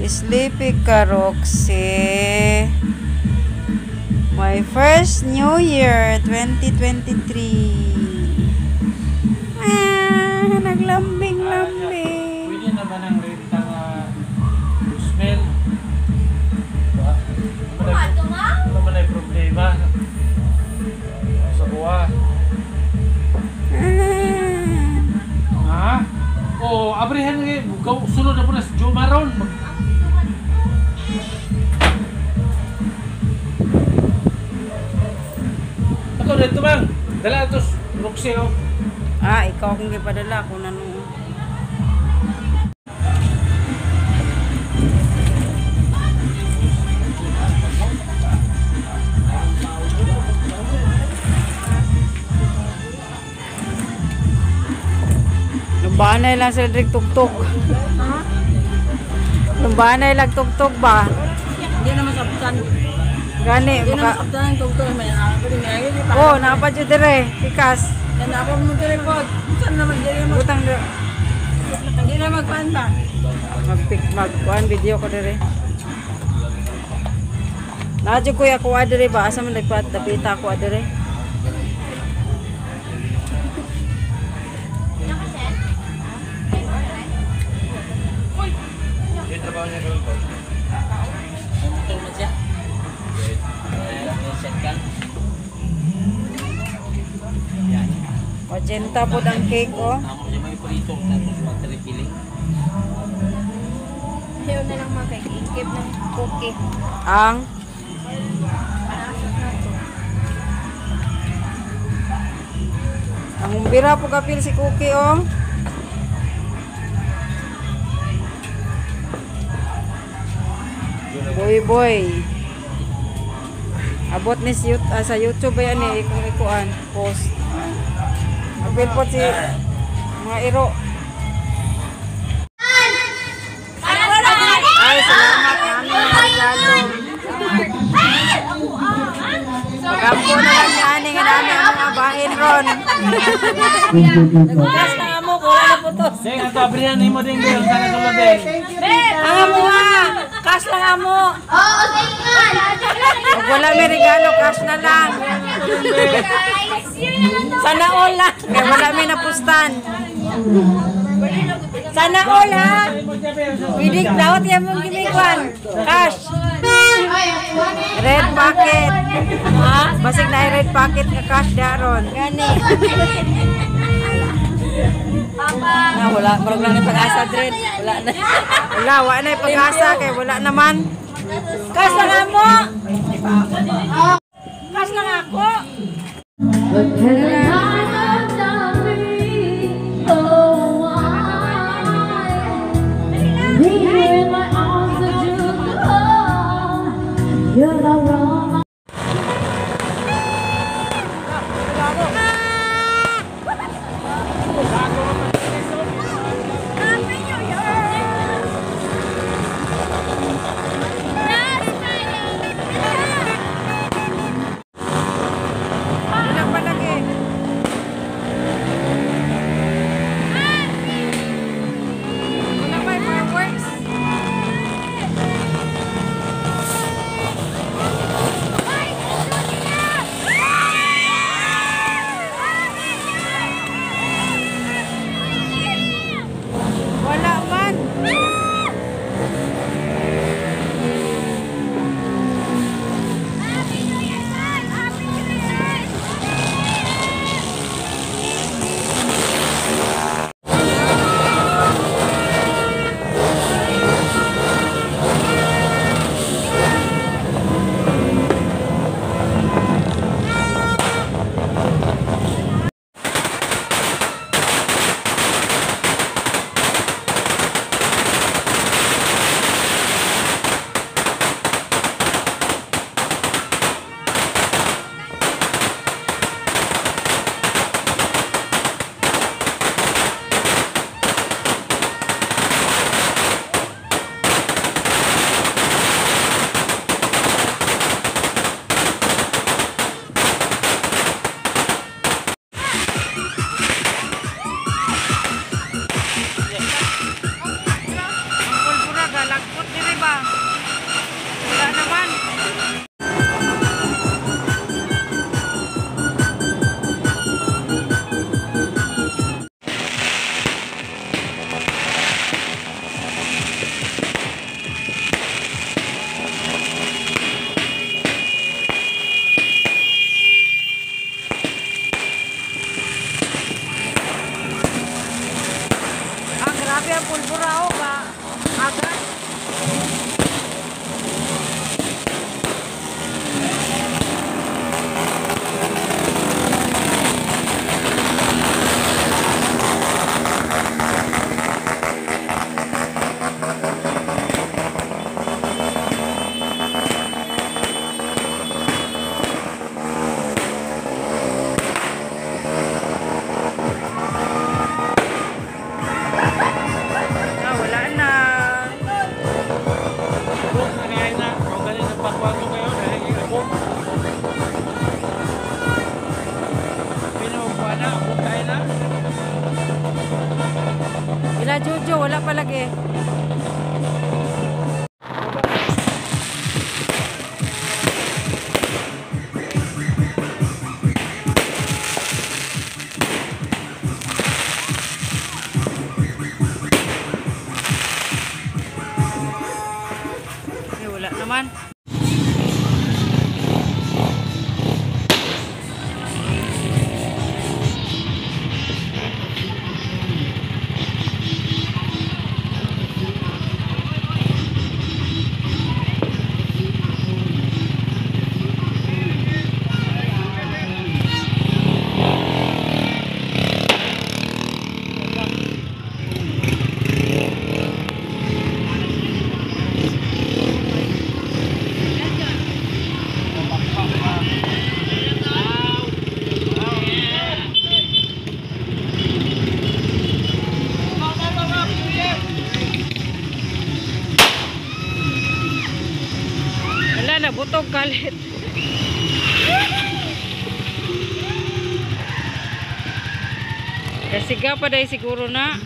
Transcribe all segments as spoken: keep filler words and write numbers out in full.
Sleepy ka, Roxy. My first New Year, twenty twenty-three. Ah, naglambing-lambing. Pwede na ba ng renta nga smell? Wala man ay problema. Sa buwa. Ha? Oo, abrihan nga. Sunod na po na si Joe Maron. Ako dito bang? Dala ito, Roxy, oh. Ah, ikaw kung ipadala ako na nung... Lumbanay lang sila rin tugtog. Lumbanay lang tugtog ba? Hindi naman sabtan. Gani, Hindi naman maka... sabtan ang tugtog. May nakapag may Oo, oh, napadyo dire. Pikas. Yan na ako mo telepon. Saan naman diri mo? Butang dire. Hindi na magpan ba? Mag-pick, mag-one video ko dire. Nadyo kuya ko adire ba? Asa man nagpat, tapita ko adire. Trabaho niya doon po. Motor mo siya. Set ka. Magenta po ang cake, oh. Ako siya may prito tapos water filling. Ayaw na lang makikip ng cookie. Ang ang umbira po kapil si Cookie, oh. Boy boy. Abot ni si, uh, sa YouTube ba yan eh, kung ikuan, post. Kapil po si mga iro. Ay, salamat namin mga regalo. Pagampo na lang ni Ani nga namin ang mga bahin ron. Nagkas na nga mo, wala na putos. Deng, ito, abrihan mo din girl. Sana tulad din. Ang amo nga! Kas lang amo! Oo, tingnan! Pag wala may regalo, cash na lang. Guys, yun naman to. Sana all ha! Kaya wala may napustan. Sana all ha! Pidik daot yan mong gimikwan. Cash! Red packet. Ha? Basig na red packet nga cash daron. Gani. Papa. Na wala, marag lang yung pag-asa dred. Wala na. Wala, wala na yung pag-asa kay wala naman. Kas lang amo! Kas lang ako! Ilang pa lagi. Wala pa yung fireworks. Burao ba? Agad. Ah, wala na. Buk, nakain na. Kung galing ng pakwato kayo, nahingin ako. Pinukuha na, buk kain na. Ila Jojo, wala pa lagi. Eh, wala naman. Wala na, butog kalit. Kasiga pa dahil siguro na.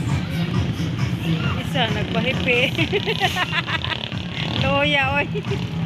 Isa, nagpahipi. Loya, oy.